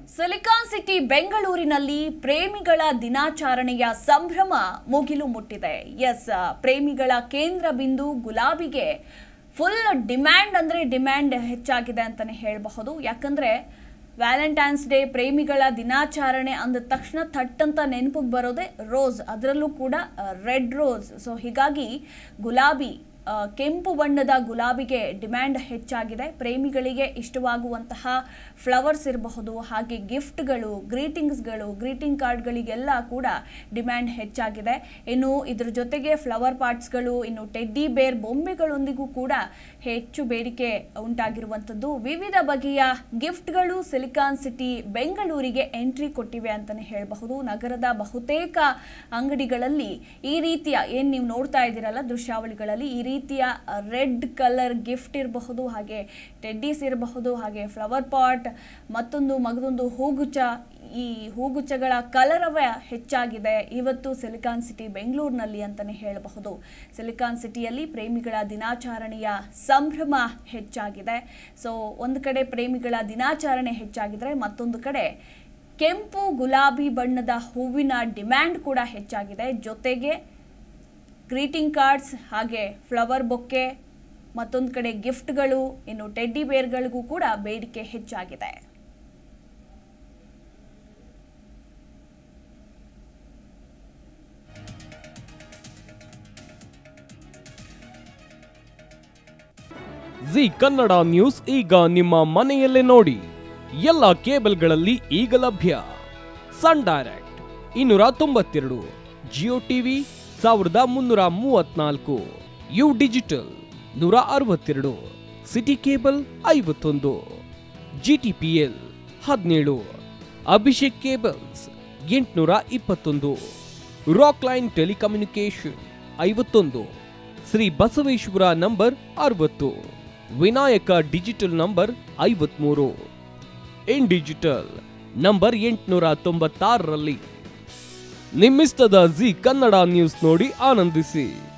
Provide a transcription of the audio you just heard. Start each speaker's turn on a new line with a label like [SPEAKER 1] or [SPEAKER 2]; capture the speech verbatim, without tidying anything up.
[SPEAKER 1] Silicon city ಬೆಂಗಳೂರಿನಲ್ಲಿ ಪ್ರೇಮಿಗಳ ದಿನಾಚರಣೆಯ ಸಂಭ್ರಮ ಮುಗಿಲು ಮುಟ್ಟಿದೆ. ಎಸ್, ಪ್ರೇಮಿಗಳ ಕೇಂದ್ರ ಬಿಂದು ಗುಲಾಬಿಗೆ ಫುಲ್ ಡಿಮ್ಯಾಂಡ್ ಅಂದ್ರೆ ಡಿಮ್ಯಾಂಡ್ ಹೆಚ್ಚಾಗಿದೆ ಅಂತಾನೆ ಹೇಳಬಹುದು. ಯಾಕಂದ್ರೆ ವ್ಯಾಲೆಂಟೈನ್ಸ್ ಡೇ ಪ್ರೇಮಿಗಳ ದಿನಾಚರಣೆ ಅಂದ ತಕ್ಷಣ ಥಟ್ ಅಂತ ನೆನಪಿಗೆ ಬರೋದೇ ರೋಸ್, ಅದರಲ್ಲೂ ಕೂಡ ರೆಡ್ ರೋಸ್. ಸೊ ಹೀಗಾಗಿ ಗುಲಾಬಿ ಕೆಂಪು ಬಣ್ಣದ ಗುಲಾಬಿಗೆ ಡಿಮ್ಯಾಂಡ್ ಹೆಚ್ಚಾಗಿದೆ. ಪ್ರೇಮಿಗಳಿಗೆ ಇಷ್ಟವಾಗುವಂತಹ ಫ್ಲವರ್ಸ್ ಇರಬಹುದು, ಹಾಗೆ ಗಿಫ್ಟ್ಗಳು, ಗ್ರೀಟಿಂಗ್ಸ್ಗಳು, ಗ್ರೀಟಿಂಗ್ ಕಾರ್ಡ್ಗಳಿಗೆಲ್ಲ ಕೂಡ ಡಿಮ್ಯಾಂಡ್ ಹೆಚ್ಚಾಗಿದೆ. ಇನ್ನು ಇದ್ರ ಜೊತೆಗೆ ಫ್ಲವರ್ ಪಾಟ್ಸ್ಗಳು, ಇನ್ನು ಟೆಡ್ಡಿ ಬೇರ್ ಬೊಂಬೆಗಳೊಂದಿಗೂ ಕೂಡ ಹೆಚ್ಚು ಬೇಡಿಕೆ ಉಂಟಾಗಿರುವಂಥದ್ದು. ವಿವಿಧ ಬಗೆಯ ಗಿಫ್ಟ್ಗಳು ಸಿಲಿಕಾನ್ ಸಿಟಿ ಬೆಂಗಳೂರಿಗೆ ಎಂಟ್ರಿ ಕೊಟ್ಟಿವೆ ಅಂತಲೇ ಹೇಳಬಹುದು. ನಗರದ ಬಹುತೇಕ ಅಂಗಡಿಗಳಲ್ಲಿ ಈ ರೀತಿಯ ಏನು ನೀವು ನೋಡ್ತಾ ಇದ್ದೀರಲ್ಲ ದೃಶ್ಯಾವಳಿಗಳಲ್ಲಿ, ಈ ರೀತಿಯ ರೆಡ್ ಕಲರ್ ಗಿಫ್ಟ್ ಇರಬಹುದು, ಹಾಗೆ ಟೆಡ್ಡೀಸ್ ಇರಬಹುದು, ಹಾಗೆ ಫ್ಲವರ್ ಪಾಟ್, ಮತ್ತೊಂದು ಮಗದೊಂದು ಹೂಗುಚ್ಚ. ಈ ಹೂಗುಚ್ಚಗಳ ಕಲರವೇ ಹೆಚ್ಚಾಗಿದೆ ಇವತ್ತು ಸಿಲಿಕಾನ್ ಸಿಟಿ ಬೆಂಗಳೂರಿನಲ್ಲಿ ಅಂತಲೇ ಹೇಳಬಹುದು. ಸಿಲಿಕಾನ್ ಸಿಟಿಯಲ್ಲಿ ಪ್ರೇಮಿಗಳ ದಿನಾಚರಣೆಯ ಸಂಭ್ರಮ ಹೆಚ್ಚಾಗಿದೆ. ಸೊ ಒಂದು ಕಡೆ ಪ್ರೇಮಿಗಳ ದಿನಾಚರಣೆ ಹೆಚ್ಚಾಗಿದ್ರೆ, ಮತ್ತೊಂದು ಕಡೆ ಕೆಂಪು ಗುಲಾಬಿ ಬಣ್ಣದ ಹೂವಿನ ಡಿಮ್ಯಾಂಡ್ ಕೂಡ ಹೆಚ್ಚಾಗಿದೆ. ಜೊತೆಗೆ ಗ್ರೀಟಿಂಗ್ ಕಾರ್ಡ್ಸ್, ಹಾಗೆ ಫ್ಲವರ್ ಬೊಕ್ಕೆ, ಮತ್ತೊಂದು ಕಡೆ ಗಿಫ್ಟ್ಗಳು, ಇನ್ನು ಟೆಡ್ಡಿ ಬೇರ್ಗಳಿಗೂ ಕೂಡ ಬೇಡಿಕೆ ಹೆಚ್ಚಾಗಿದೆ.
[SPEAKER 2] ಜಿ ಕನ್ನಡ ನ್ಯೂಸ್ ಈಗ ನಿಮ್ಮ ಮನೆಯಲ್ಲೇ ನೋಡಿ. ಎಲ್ಲ ಕೇಬಲ್ಗಳಲ್ಲಿ ಈಗ ಲಭ್ಯ. ಸನ್ ಡೈರೆಕ್ಟ್ ಇನ್ನೂರ ತೊಂಬತ್ತೆರಡು, ಜಿಯೋ ಟಿವಿ ಸಾವಿರದ ಮುನ್ನೂರ ಮೂವತ್ನಾಲ್ಕು, ಯು ಡಿಜಿಟಲ್ ನೂರ ಅರವತ್ತೆರಡು, ಸಿಟಿ ಕೇಬಲ್ ಐವತ್ತೊಂದು, ಜಿಟಿಪಿಎಲ್ ಹದಿನೇಳು, ಅಭಿಷೇಕ್ ಕೇಬಲ್ಸ್ ಎಂಟುನೂರ ಇಪ್ಪತ್ತೊಂದು, ರಾಕ್ ಲೈನ್ ಟೆಲಿಕಮ್ಯುನಿಕೇಶನ್ ಐವತ್ತೊಂದು, ಶ್ರೀ ಬಸವೇಶ್ವರ ನಂಬರ್ ಅರವತ್ತು, ವಿನಾಯಕ ಡಿಜಿಟಲ್ ನಂಬರ್ ಐವತ್ಮೂರು, ಇನ್ ಡಿಜಿಟಲ್ ನಂಬರ್ ಎಂಟುನೂರ ತೊಂಬತ್ತಾರರಲ್ಲಿ. ನಿಮ್ಮಿಸ್ತದ ಜಿ ಕನ್ನಡ ನ್ಯೂಸ್ ನೋಡಿ ಆನಂದಿಸಿ.